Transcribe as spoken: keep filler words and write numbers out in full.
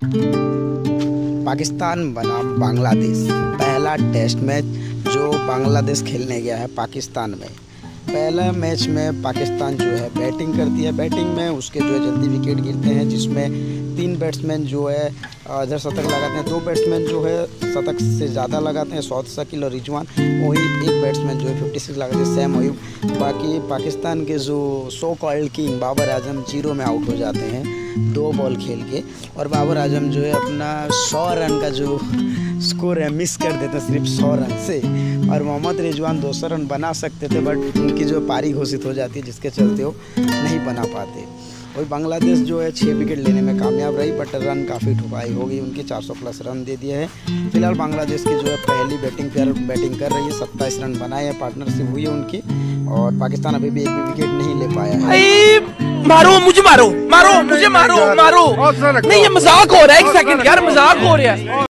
पाकिस्तान बनाम बांग्लादेश पहला test match जो बांग्लादेश खेलने गया है पाकिस्तान में। पहला मैच में पाकिस्तान जो है बैटिंग करती है। बैटिंग में उसके जो है जल्दी विकेट गिरते हैं, जिसमें तीन बैट्समैन जो है इधर शतक लगाते हैं, दो बैट्समैन जो है शतक से ज़्यादा लगाते हैं, सौद शकील और रिजवान। वही एक बैट्समैन जो है फिफ्टी सिक्स लगाते हैं, सैम अयूब। बाकी पाकिस्तान के जो so called king Babar Azam zero में आउट हो जाते हैं दो बॉल खेल के, और बाबर आजम जो है अपना सौ रन का जो स्कोर है मिस कर देते हैं सिर्फ सौ रन से। और मोहम्मद रिजवान दो सौ रन बना सकते थे, बट उनकी जो पारी घोषित हो जाती है जिसके चलते वो नहीं बना पाते। वही बांग्लादेश जो है छः विकेट लेने में कामयाब रही, बट रन काफ़ी ठुकाई हो गई उनकी, चार सौ प्लस रन दे दिए हैं। फिलहाल बांग्लादेश की जो है पहली बैटिंग पर बैटिंग कर रही है, सत्ताईस रन बनाए हैं, पार्टनरशिप हुई है उनकी, और पाकिस्तान अभी भी एक भी विकेट नहीं ले पाया है। मारो मुझे, मारो मारो मुझे, मारो मारो नहीं, ये मजाक हो रहा है। एक सेकंड यार, मजाक हो रहा है।